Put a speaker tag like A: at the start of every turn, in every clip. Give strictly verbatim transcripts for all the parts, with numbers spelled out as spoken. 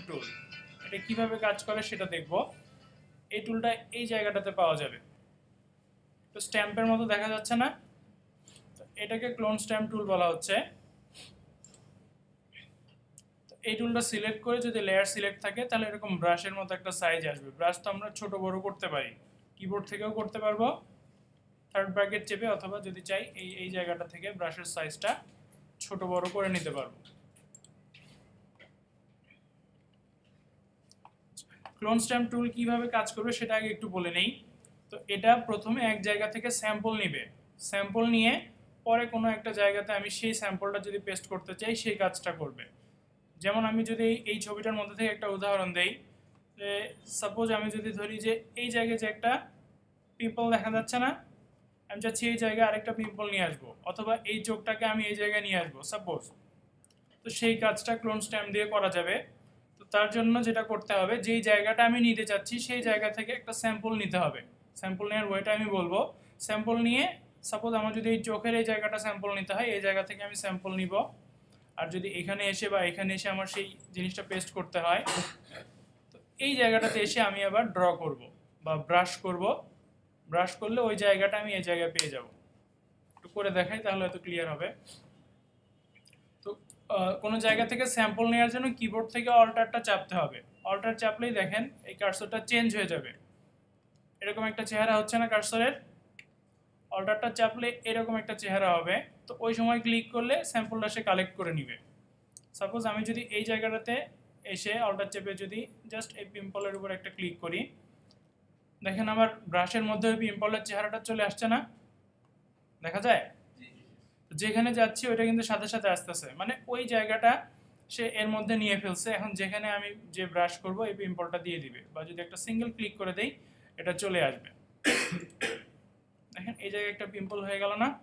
A: টুল। এটা কিভাবে কাজ করে সেটা দেখব। এই টুলটা এই জায়গাটাতে পাওয়া যাবে। তো স্ট্যাম্পের মতো দেখা যাচ্ছে না, এটাকে ক্লোন স্ট্যাম্প টুল বলা হচ্ছে। এই টুলটা সিলেক্ট করে যদি লেয়ার সিলেক্ট থাকে তাহলে এরকম ব্রাশের মতো একটা সাইজ আসবে। ব্রাশ তো আমরা ছোট বড় করতে পারি, কিবোর্ড থেকেও করতে পারবো থার্ড ব্র্যাকেট চেপে, অথবা যদি চাই এই এই জায়গাটা থেকে ব্রাশের সাইজটা ছোট বড় করে নিতে পারবো। ক্লোন স্ট্যাম্প টুল কিভাবে কাজ করবে সেটা আগে একটু বলে নেই। তো এটা প্রথমে এক জায়গা থেকে স্যাম্পল নিবে, স্যাম্পল নিয়ে পরে কোনো একটা জায়গাতে আমি সেই স্যাম্পলটা যদি পেস্ট করতে চাই সেই কাজটা করবে। যেমন আমি যদি এই ছবিটার মধ্যে থেকে একটা উদাহরণ দেই, যে সাপোজ আমি যদি ধরি যে এই জায়গায় যে একটা পিম্পল দেখা যাচ্ছে না, আমি চাচ্ছি এই জায়গায় আরেকটা পিম্পল নিয়ে আসবো, অথবা এই চোখটাকে আমি এই জায়গায় নিয়ে আসবো সাপোজ। তো সেই কাজটা ক্লোন স্ট্যাম্প দিয়ে করা যাবে। তো তার জন্য যেটা করতে হবে, যেই জায়গাটা আমি নিতে চাচ্ছি সেই জায়গা থেকে একটা স্যাম্পল নিতে হবে। স্যাম্পল নেওয়ার ওয়েটা আমি বলবো। স্যাম্পল নিয়ে সাপোজ আমার যদি এই চোখের এই জায়গাটা স্যাম্পল নিতে হয়, এই জায়গা থেকে আমি স্যাম্পল নিব। আর যদি এখানে এসে বা এখানে এসে আমার সেই জিনিসটা পেস্ট করতে হয়, তো এই জায়গাটাতে এসে আমি আবার ড্র করব বা ব্রাশ করব। ব্রাশ করলে ওই জায়গাটা আমি এই জায়গায় পেয়ে যাব। একটু করে দেখাই তাহলে হয়তো ক্লিয়ার হবে। তো কোনো জায়গা থেকে স্যাম্পল নেওয়ার জন্য কিবোর্ড থেকে অল্টারটা চাপতে হবে। অল্টার চাপলেই দেখেন এই কার্সরটা চেঞ্জ হয়ে যাবে। এরকম একটা চেহারা হচ্ছে না কার্সরের? অল্টারটা চাপলে এরকম একটা চেহারা হবে। তো ওই সময় ক্লিক করলে স্যাম্পলটা সে কালেক্ট করে নিবে। সাপোজ আমি যদি এই জায়গাটাতে এসে অল্টার চেপে যদি জাস্ট এই পিম্পলের উপর একটা ক্লিক করি, দেখেন আমার ব্রাশের মধ্যে ওই পিম্পলের চেহারাটা চলে আসছে না? দেখা যায়? যেখানে যাচ্ছি ওইটা কিন্তু সাথে সাথে আসতেছে, মানে ওই জায়গাটা সে এর মধ্যে নিয়ে ফেলছে। এখন যেখানে আমি যে ব্রাশ করব এই পিম্পলটা দিয়ে দিবে, বা যদি একটা সিঙ্গেল ক্লিক করে দেই এটা চলে আসবে। দেখেন এই জায়গায় একটা পিম্পল হয়ে গেল না?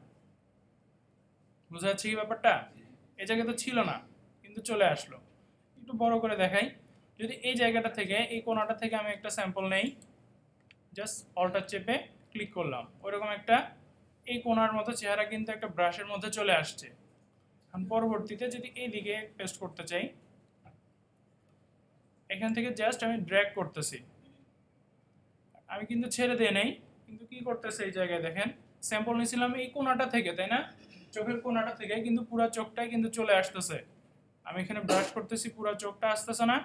A: বুঝা যাচ্ছে কি ব্যাপারটা? এই জায়গায় তো ছিল না, কিন্তু চলে আসলো। একটু বড় করে দেখাই। যদি এই জায়গাটা থেকে এই কোণাটা থেকে আমি একটা স্যাম্পল নেই, জাস্ট অল্টার চেপে ক্লিক করলাম, ওইরকম একটা এই কোণার মতো চেহারা কিন্তু একটা ব্রাশের মধ্যে চলে আসছে। এখন পরবর্তীতে যদি এই দিকে পেস্ট করতে চাই, এখান থেকে জাস্ট আমি ড্র্যাগ করতেছি, আমি কিন্তু ছেড়ে দিয়ে নেই, কিন্তু কি করতেছে এই জায়গায় দেখেন স্যাম্পল নিয়েছিলাম এই কোণাটা থেকে, তাই না? চোখের কোণাটা থেকে, কিন্তু পুরো চোখটাই কিন্তু চলে আসতেছে। আমি এখানে ব্রাশ করতেছি, পুরো চোখটা আসতেছে না?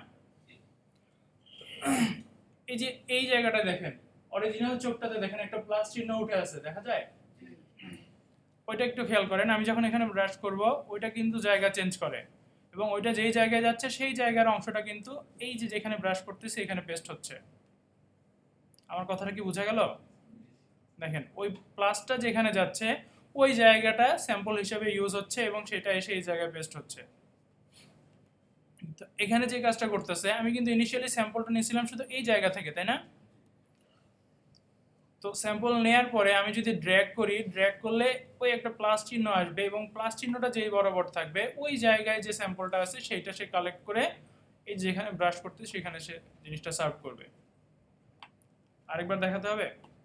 A: এই যে এই জায়গাটা দেখেন, অরিজিনাল চোখটাতে দেখেন একটা প্লাস চিহ্ন উঠে আছে, দেখা যায়? ওইটা একটু খেয়াল করেন। আমি যখন এখানে ব্রাশ করব ওইটা কিন্তু জায়গা চেঞ্জ করে, এবং ওইটা যেই জায়গায় যাচ্ছে সেই জায়গার অংশটা কিন্তু এই যে যেখানে ব্রাশ করতেছি এখানে পেস্ট হচ্ছে। আমার কথাটা কি বোঝা গেল? দেখেন ওই প্লাসটা যেখানে যাচ্ছে ওই জায়গাটা স্যাম্পল হিসেবে ইউজ হচ্ছে, এবং সেটা এসে এই জায়গায় পেস্ট হচ্ছে। তো এখানে যে কাজটা করতেছে, আমি কিন্তু ইনিশিয়ালি স্যাম্পলটা নিয়েছিলাম শুধু এই জায়গা থেকে, তাই না? তো স্যাম্পল নেয়ার পরে আমি যদি ড্র্যাগ করি, ড্র্যাগ করলে ওই একটা প্লাস চিহ্ন আসবে, এবং প্লাস চিহ্নটা যেই বরাবর থাকবে ওই জায়গায় যে স্যাম্পলটা আছে সেইটা সে কালেক্ট করে এই যেখানে ব্রাশ করতে সেখানে সে জিনিসটা সার্ভ করবে। আরেকবার দেখাতে হবে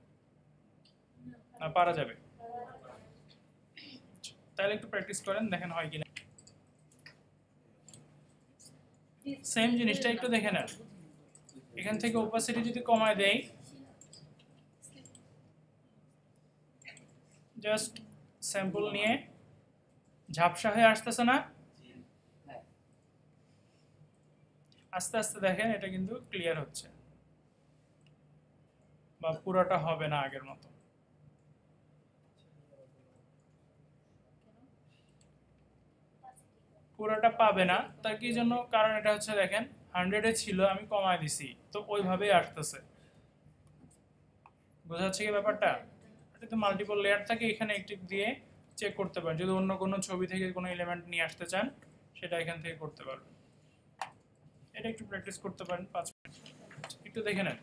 A: না পারা যাবে? তাহলে একটু প্র্যাকটিস করেন, দেখেন হয় কিনা। সেম জিনিসটা একটু দেখে নেন। এখান থেকে ওপাসিটি যদি কমায় দেই, জাস্ট স্যাম্পল নিয়ে ঝাপসা হয়ে আসতেছে না? আস্তে আস্তে দেখেন এটা কিন্তু ক্লিয়ার হচ্ছে, বা পুরোটা হবে না আগের মতো। পুরোটা পাবে না, তার কি জন্য? কারণ এটা হচ্ছে দেখেন হান্ড্রেডে ছিল, আমি কমায় দিছি, তো ওইভাবেই আসতেছে। বোঝা যাচ্ছে কি ব্যাপারটা? এটা তো মাল্টিপল লেয়ার থাকে, এখানে একটি দিয়ে চেক করতে পারেন। যদি অন্য কোনো ছবি থেকে কোনো এলিমেন্ট নিয়ে আসতে চান সেটা এখান থেকে করতে পারবেন। এটা একটু প্র্যাকটিস করতে পারেন পাঁচ মিনিট, একটু দেখে নেন।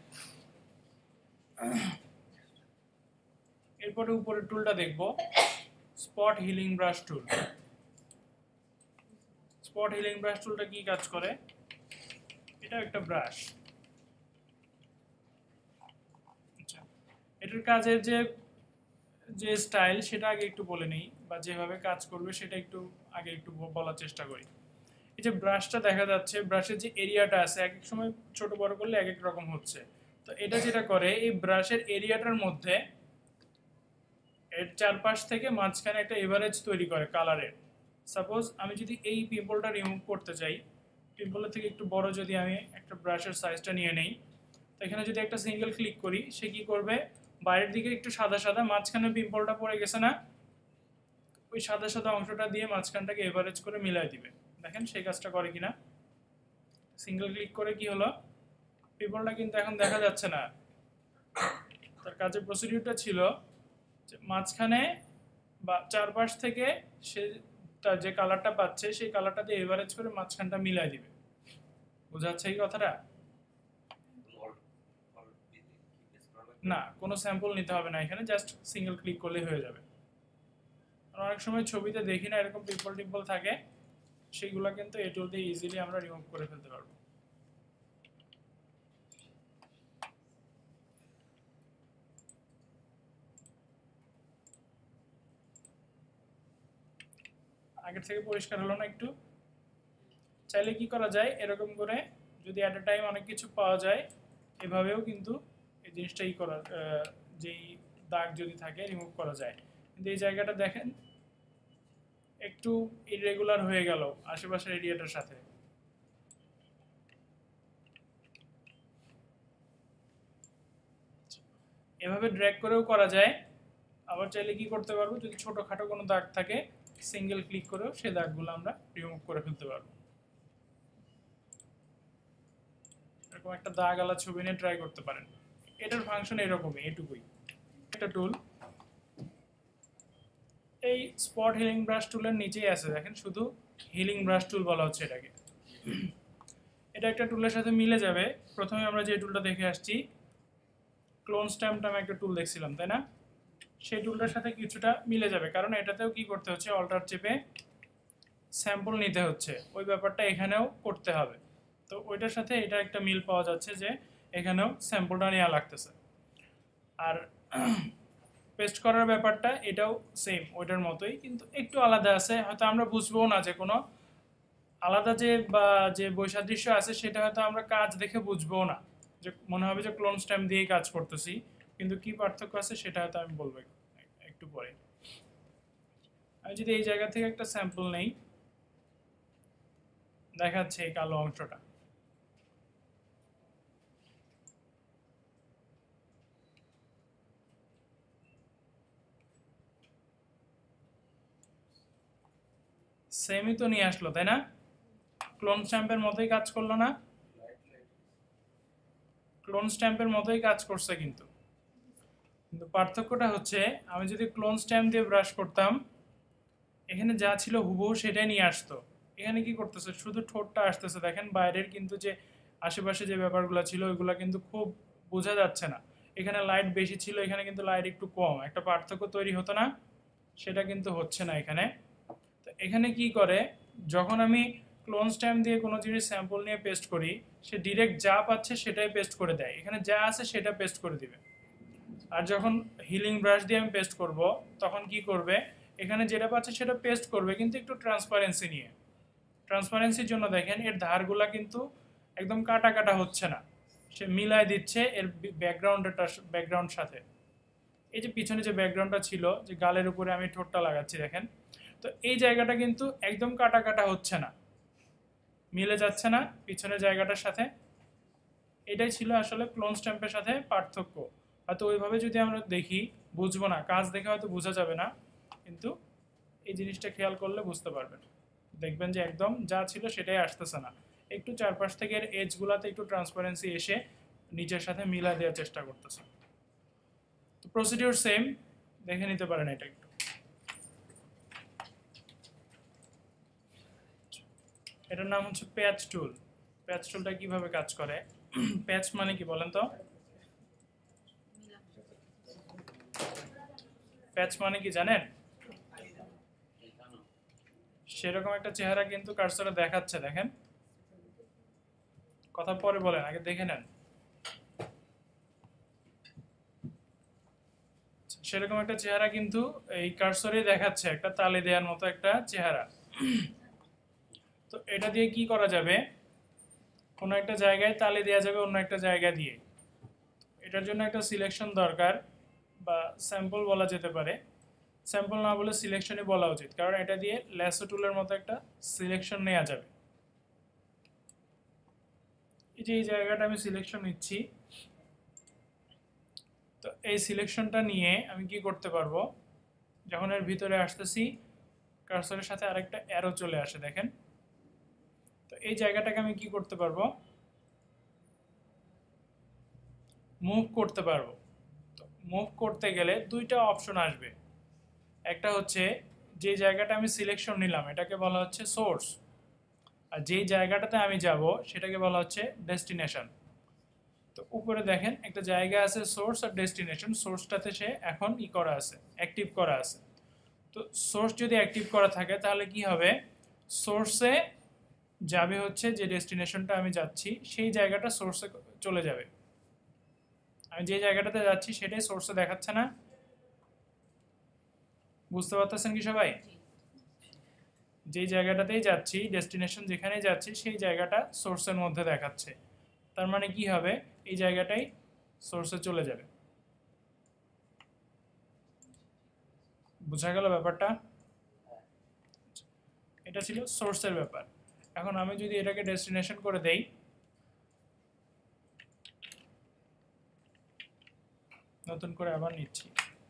A: এরপরে উপরের টুলটা দেখব, spot healing brush tool. Spot healing brush টুলটা কি কাজ করে? এটা একটা ব্রাশ। আচ্ছা, এটার কাজের যে যে স্টাইল সেটা আগে একটু বলে নেই, বা যেভাবে কাজ করবে সেটা একটু আগে একটু বলার চেষ্টা করি। এই যে ব্রাশটা দেখা যাচ্ছে, ব্রাশের যে এরিয়াটা আছে এক এক সময় ছোট বড় করলে এক এক রকম হচ্ছে। তো এটা যেটা করে এই ব্রাশের এরিয়াটার মধ্যে এর চারপাশ থেকে মাঝখানে একটা এভারেজ তৈরি করে কালারের। সাপোজ আমি যদি এই পিম্পলটা রিমুভ করতে চাই, পিম্পলের থেকে একটু বড় যদি আমি একটা ব্রাশের সাইজটা নিয়ে নেই, তো এখানে যদি একটা সিঙ্গেল ক্লিক করি, সে কি করবে, বাইরের দিকে একটু সাদা সাদা, মাঝখানে পিম্পলটা পড়ে গেছে না, ওই সাদা সাদা অংশটা দিয়ে মাঝখানটাকে এভারেজ করে মিলাই দিবে। দেখেন সেই কাজটা করে কিনা। সিঙ্গেল ক্লিক করে কি হলো, পিম্পলটা কিন্তু এখন দেখা যাচ্ছে না। তার কাজের প্রসিডিউরটা ছিল যে মাঝখানে বা চারপাশ থেকে সে তার যে কালারটা পাচ্ছে সেই কালারটা দিয়ে এভারেজ করে মাঝখানটা মিলাই দিবে। বোঝাচ্ছে এই কথাটা? না, কোনো স্যাম্পল নিতে হবে না, এখানে জাস্ট সিঙ্গেল ক্লিক করলেই হয়ে যাবে। অনেক সময় ছবিতে দেখি না এরকম পিম্পল টিম্পল থাকে, সেইগুলো কিন্তু এই টুল দিয়ে ইজিলি আমরা রিমুভ করে ফেলতে পারবো। আগের থেকে পরিষ্কার হলো না একটু? চাইলে কি করা যায়, এরকম করে যদি অ্যাট এ টাইম অনেক কিছু পাওয়া যায়, এভাবেও কিন্তু এই জিনিসটা ই করা, যেই দাগ যদি থাকে রিমুভ করা যায়। কিন্তু এই জায়গাটা দেখেন একটু ইরেগুলার হয়ে গেল আশেপাশের এরিয়াটার সাথে। এভাবে ড্র্যাগ করেও করা যায়। আবার চাইলে কি করতে পারবো, যদি ছোটখাটো কোনো দাগ থাকে সিঙ্গেল ক্লিক করেও সেই দাগগুলো আমরা রিমুভ করে ফেলতে পারবো। এরকম একটা দাগ আলা ছবি নিয়ে ট্রাই করতে পারেন। এটার ফাংশন এরকমই, এটুকুই। একটা টুল, এই স্পট হিলিং ব্রাশ টুলের নিচেই আছে, দেখেন শুধু হিলিং ব্রাশ টুল বলা হচ্ছে এটাকে। এটা একটা টুলের সাথে মিলে যাবে। প্রথমে আমরা যে টুলটা দেখে আসছি, ক্লোন স্ট্যাম্প নামে একটা টুল দেখছিলাম, তাই না? সেই টুলটার সাথে কিছুটা মিলে যাবে, কারণ এটাতেও কি করতে হচ্ছে, অল্টার চেপে স্যাম্পল নিতে হচ্ছে, ওই ব্যাপারটা এখানেও করতে হবে। তো ওইটার সাথে এটা একটা মিল পাওয়া যাচ্ছে যে এখানেও স্যাম্পলটা নেওয়া লাগতেছে। আর পেস্ট করার ব্যাপারটা এটাও সেম ওইটার মতোই, কিন্তু একটু আলাদা আছে, হয়তো আমরা বুঝবো না যে কোনো আলাদা যে বা যে বৈসাদৃশ্য আছে সেটা হয়তো আমরা কাজ দেখে বুঝবো না, যে মনে হবে যে ক্লোন স্ট্যাম্প দিয়েই কাজ করতেছি, কিন্তু কি পার্থক্য আছে সেটা হয়তো আমি বলবো একটু পরে। আমি যদি এই জায়গা থেকে একটা স্যাম্পল নেই, দেখাচ্ছে এই কালো অংশটা, সেমই তো নিয়ে আসলো, তাই না? ক্লোন স্ট্যাম্পের মতোই কাজ করলো না? ক্লোন স্ট্যাম্পের মতোই কাজ করছে, কিন্তু কিন্তু পার্থক্যটা হচ্ছে আমি যদি ক্লোন স্ট্যাম্প দিয়ে ব্রাশ করতাম, এখানে যা ছিল হুবহু সেটাই নিয়ে আসতো। এখানে কি করতেছে, শুধু ঠোঁটটা আসতেছে, দেখেন বাইরের কিন্তু যে আশেপাশে যে ব্যাপারগুলো ছিল ওইগুলো কিন্তু খুব বোঝা যাচ্ছে না। এখানে লাইট বেশি ছিল, এখানে কিন্তু লাইট একটু কম, একটা পার্থক্য তৈরি হতো না? সেটা কিন্তু হচ্ছে না এখানে। তো এখানে কি করে, যখন আমি ক্লোন স্ট্যাম্প দিয়ে কোনো জিনিস স্যাম্পল নিয়ে পেস্ট করি, সে ডিরেক্ট যা পাচ্ছে সেটাই পেস্ট করে দেয়, এখানে যা আছে সেটা পেস্ট করে দিবে। আর যখন হিলিং ব্রাশ দিয়ে আমি পেস্ট করব, তখন কি করবে, এখানে যেটা পাচ্ছে সেটা পেস্ট করবে, কিন্তু একটু ট্রান্সপারেন্সি নিয়ে। ট্রান্সপারেন্সির জন্য দেখেন এর ধারগুলা কিন্তু একদম কাটা কাটা হচ্ছে না, সে মিলায় দিচ্ছে এর ব্যাকগ্রাউন্ডটা ব্যাকগ্রাউন্ড সাথে। এই যে পিছনে যে ব্যাকগ্রাউন্ডটা ছিল, যে গালের উপরে আমি ঠোঁটটা লাগাচ্ছি দেখেন, তো এই জায়গাটা কিন্তু একদম কাটা কাটা হচ্ছে না, মিলে যাচ্ছে না পিছনের জায়গাটার সাথে। এটাই ছিল আসলে ক্লোন স্ট্যাম্পের সাথে পার্থক্য। হয়তো ওইভাবে যদি আমরা দেখি বুঝবো না, কাজ দেখে হয়তো বোঝা যাবে না, কিন্তু এই জিনিসটা খেয়াল করলে বুঝতে পারবেন, দেখবেন যে একদম যা ছিল সেটাই আসতেছে না, একটু চারপাশ থেকে এর এজগুলাতে একটু ট্রান্সপারেন্সি এসে নিচের সাথে মিলা দেওয়ার চেষ্টা করতেছে। তো প্রসিডিউর সেম, দেখে নিতে পারেন এটা একটু। এটার নাম হচ্ছে প্যাচ টুল। প্যাচ টুলটা কিভাবে কাজ করে, প্যাচ মানে কি বলেন তো? প্যাচ মানে কি জানেন? সেরকম একটা চেহারা কিন্তু কার্সরে দেখাচ্ছে, দেখেন। কথা পরে বলেন, আগে দেখে নেন। সেরকম একটা চেহারা কিন্তু এই কার্সরে দেখাচ্ছে, একটা তালে দেওয়ার মতো একটা চেহারা। তো এটা দিয়ে কি করা যাবে, কোনো একটা জায়গায় তালে দেওয়া যাবে অন্য একটা জায়গা দিয়ে। এটার জন্য একটা সিলেকশন দরকার, বা স্যাম্পল বলা যেতে পারে। স্যাম্পল না বলে সিলেকশনই বলা উচিত, কারণ এটা দিয়ে ল্যাসো টুলের মতো একটা সিলেকশন নেওয়া যাবে। এই যে এই জায়গাটা আমি সিলেকশন নিচ্ছি, তো এই সিলেকশনটা নিয়ে আমি কি করতে পারবো, যখন এর ভিতরে আসতেছি কার্সরের সাথে আরেকটা অ্যারো চলে আসে দেখেন। তো এই জায়গাটাকে আমি কি করতে পারবো, মুভ করতে পারবো। তো মুভ করতে গেলে দুইটা অপশন আসবে, একটা হচ্ছে যে জায়গাটা আমি সিলেকশন নিলাম এটাকে বলা হচ্ছে সোর্স, আর যেই জায়গাটাতে আমি যাব সেটাকে বলা হচ্ছে ডেস্টিনেশন। তো উপরে দেখেন একটা জায়গা আছে সোর্স আর ডেস্টিনেশন, সোর্সটাতে সে এখন ই করা আছে, অ্যাক্টিভ করা আছে। তো সোর্স যদি অ্যাক্টিভ করা থাকে তাহলে কি হবে, সোর্সে যাবে হচ্ছে যে ডেস্টিনেশনটা আমি যাচ্ছি সেই জায়গাটা সোর্সে চলে যাবে। আমি যে জায়গাটাতে যাচ্ছি সেটাই সোর্সে দেখাচ্ছে না, বুঝতে পারতেছেন কি সবাই? যে জায়গাটাতেই যাচ্ছি, ডেস্টিনেশন যেখানে যাচ্ছি সেই জায়গাটা সোর্সের মধ্যে দেখাচ্ছে। তার মানে কি হবে, এই জায়গাটাই সোর্সে চলে যাবে। বোঝা গেল ব্যাপারটা? এটা ছিল সোর্সের ব্যাপার। এখন আমি যদি এটাকে ডেস্টিনেশন করে দেই, নতুন করে আবার নিচ্ছি।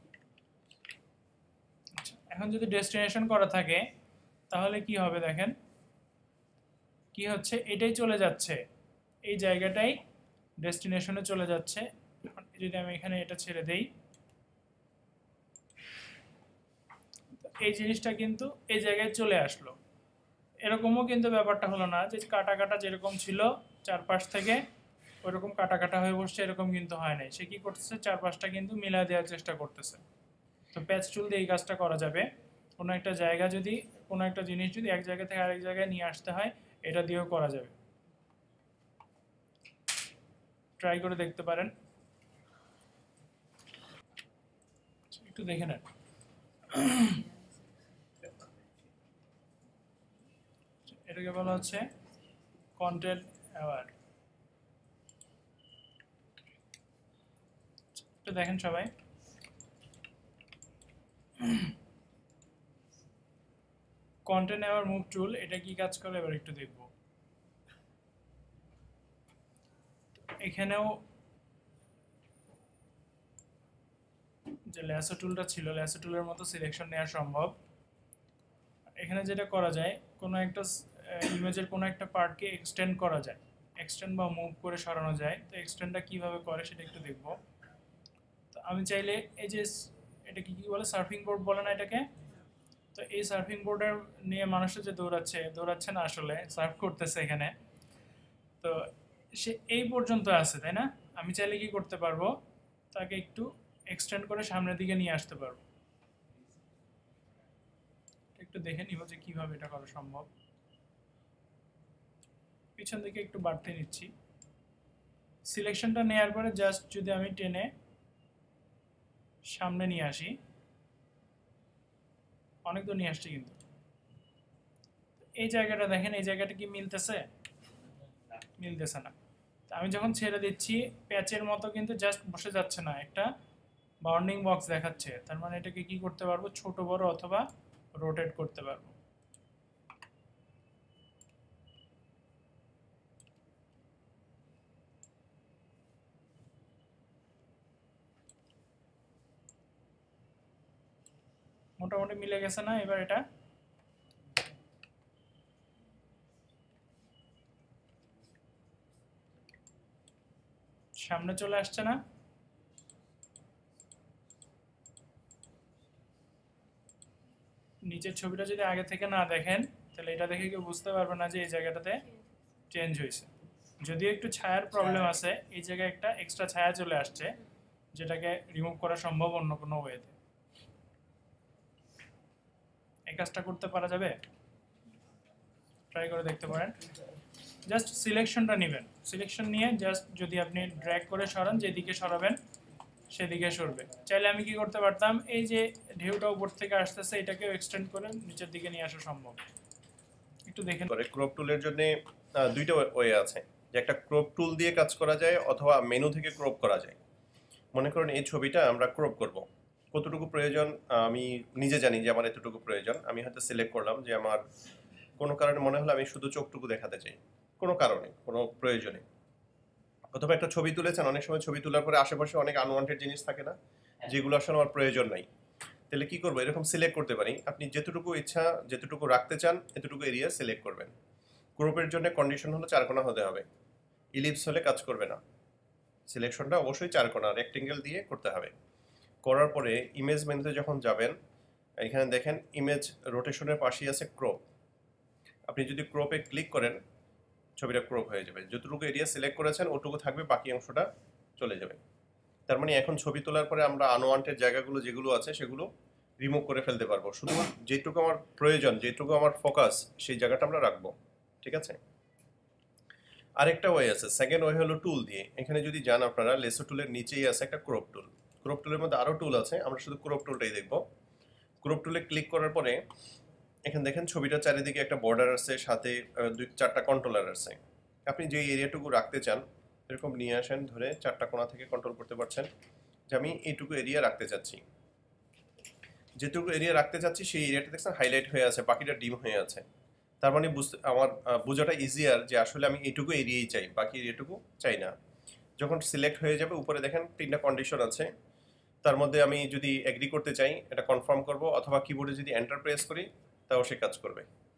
A: আচ্ছা, এখন যদি ডেস্টিনেশন করা থাকে তাহলে কি হবে দেখেন, কি হচ্ছে, এটাই চলে যাচ্ছে, এই জায়গাটাই ডেস্টিনেশনে চলে যাচ্ছে। এখন যদি আমি এখানে এটা ছেড়ে দেই, এই জিনিসটা কিন্তু এই জায়গায় চলে আসলো। এরকমও কিন্তু ব্যাপারটা হলো না যে কাটা কাটা যেরকম ছিল চারপাশ থেকে ওইরকম কাটা কাটা হয়ে বসছে, এরকম কিন্তু হয় নাই। সে কি করতেছে, চারপাশটা কিন্তু মিলা দেওয়ার চেষ্টা করতেছে। তো প্যাচ টুল দিয়ে এই কাজটা করা যাবে। কোনো একটা জায়গা যদি, কোনো একটা জিনিস যদি এক জায়গা থেকে আরেক জায়গায় নিয়ে আসতে হয়, এটা দিয়েও করা যাবে। ট্রাই করে দেখতে পারেন, একটু দেখে নেন। এটাকে বলা হচ্ছে কন্টেন্ট অ্যাওয়ার। একটু দেখেন সবাই, কন্টেন্ট অ্যাওয়ার মুভ টুল এটা কি কাজ করে এবার একটু দেখব। এখানেও যে ল্যাসো টুলটা ছিল, ল্যাসো টুলের মতো সিলেকশন নেওয়া সম্ভব। এখানে যেটা করা যায়, কোনো একটা ইমেজের কোনো একটা পার্টকে এক্সটেন্ড করা যায়, এক্সটেন্ড বা মুভ করে সরানো যায়। তো এক্সটেন্ডটা কিভাবে করে সেটা একটু দেখব। তো আমি চাইলে এই যে এটা কি কি বলে, সার্ফিং বোর্ড বলে না এটাকে, তো এই সার্ফিং বোর্ডের নিয়ে মানুষের যে দৌড়াচ্ছে, দৌড়াচ্ছে না আসলে সার্ফ করতেছে এখানে, তো সে এই পর্যন্ত আছে তাই না। আমি চাইলে কি করতে পারবো, তাকে একটু এক্সটেন্ড করে সামনের দিকে নিয়ে আসতে পারবো। একটু দেখে নিব যে কিভাবে এটা করা সম্ভব। পিছন দিকে একটু বাড়তে নিচ্ছি। সিলেকশনটা নেওয়ার পরে জাস্ট যদি আমি টেনে সামনে নিয়ে আসি, অনেক দূর নিয়ে আসছি, কিন্তু এই জায়গাটা দেখেন, এই জায়গাটা কি মিলতেছে, মিলতেছে না। আমি যখন ছেড়ে দিচ্ছি প্যাচের মতো কিন্তু জাস্ট বসে যাচ্ছে না, একটা বাউন্ডিং বক্স দেখাচ্ছে। তার মানে এটাকে কি করতে পারবো, ছোট বড় অথবা রোটেট করতে পারবো। মোটামুটি মিলে গেছে না? এবার এটা সামনে চলে আসছে না? নিচের ছবিটা যদি আগে থেকে না দেখেন তাহলে এটা দেখে কেউ বুঝতে পারবে না যে এই জায়গাটাতে চেঞ্জ হয়েছে। যদিও একটু ছায়ার প্রবলেম আছে, এই জায়গায় একটা এক্সট্রা ছায়া চলে আসছে, যেটাকে রিমুভ করা সম্ভব অন্য কোনো ওয়েতে। এই কাজটা করতে পারা যাবে, ট্রাই করে দেখতে পারেন। জাস্ট সিলেকশনটা নেবেন, সিলেকশন নিয়ে জাস্ট যদি আপনি ড্র্যাগ করে সরান, যেদিকে সরাবেন সেদিকে সরবে। চাইলে আমি কি করতে পারতাম, এই যে ঢেউটা উপর থেকে আসতেছে এটাকেও এক্সটেন্ড করে নিচের দিকে নিয়ে আসা সম্ভব। একটু দেখেন।
B: করে ক্রপ টুলের জন্য দুইটা ওয়ে আছে, যে একটা ক্রপ টুল দিয়ে কাজ করা যায় অথবা মেনু থেকে ক্রপ করা যায়। মনে করুন এই ছবিটা আমরা ক্রপ করব, কতটুকু প্রয়োজন আমি নিজে জানি যে আমার এতটুকু প্রয়োজন। আমি হয়তো সিলেক্ট করলাম যে আমার কোনো কারণে মনে হলো আমি শুধু চোখটুকু দেখাতে চাই, কোনো কারণে, কোনো প্রয়োজনে। অথবা একটা ছবি তুলেছেন, অনেক সময় ছবি তোলার পরে আশেপাশে অনেক আনওয়ান্টেড জিনিস থাকে না, যেগুলো আসলে আমার প্রয়োজন নাই। তাহলে কি করবো, এরকম সিলেক্ট করতে পারি। আপনি যেতটুকু ইচ্ছা, যেতটুকু রাখতে চান এতটুকু এরিয়া সিলেক্ট করবেন। ক্রপের জন্য কন্ডিশন হলো চারকোনা হতে হবে, ইলিপস হলে কাজ করবে না। সিলেকশনটা অবশ্যই চারকোনা রেক্টেঙ্গেল দিয়ে করতে হবে। করার পরে ইমেজ মেনুতে যখন যাবেন, এখানে দেখেন ইমেজ রোটেশনের পাশেই আছে ক্রপ। আপনি যদি ক্রপে ক্লিক করেন ছবিটা ক্রপ হয়ে যাবে, যতটুকু এরিয়া সিলেক্ট করেছেন ওটুকু থাকবে, বাকি অংশটা চলে যাবে। তার মানে এখন ছবি তোলার পরে আমরা আনওয়ান্টেড জায়গাগুলো যেগুলো আছে সেগুলো রিমুভ করে ফেলতে পারবো, শুধু যেটুকু আমার প্রয়োজন, যেটুকু আমার ফোকাস, সেই জায়গাটা আমরা রাখবো। ঠিক আছে। আরেকটা ওয়ে আছে, সেকেন্ড ওয়ে হলো টুল দিয়ে। এখানে যদি যান আপনারা, লেসো টুলের নিচেই আছে একটা ক্রপ টুল। ক্রপ টুলের মধ্যে আরও টুল আছে, আমরা শুধু ক্রপ টুলটাই দেখব। ক্রপ টুলে ক্লিক করার পরে এখানে দেখেন ছবিটা চারিদিকে একটা বর্ডার আছে, সাথে দুই চারটা কন্ট্রোলার আছে। আপনি যে এরিয়াটুকু রাখতে চান এরকম নিয়ে আসেন, ধরে চারটা কোণা থেকে কন্ট্রোল করতে পারছেন যে আমি এইটুকু এরিয়া রাখতে চাচ্ছি। যেটুকু এরিয়া রাখতে চাচ্ছি সেই এরিয়াটা দেখছেন হাইলাইট হয়ে আছে, বাকিটা ডিম হয়ে আছে। তার মানে বুঝতে আমার বোঝাটা ইজিয়ার যে আসলে আমি এইটুকু এরিয়াই চাই, বাকি এরিয়াটুকু চাই না। যখন সিলেক্ট হয়ে যাবে উপরে দেখেন তিনটা কন্ডিশন আছে, তার মধ্যে আমি যদি এগ্রি করতে চাই এটা কনফার্ম করব, অথবা কিবোর্ডে যদি এন্টার প্রেস করি তাও সে কাজ করবে।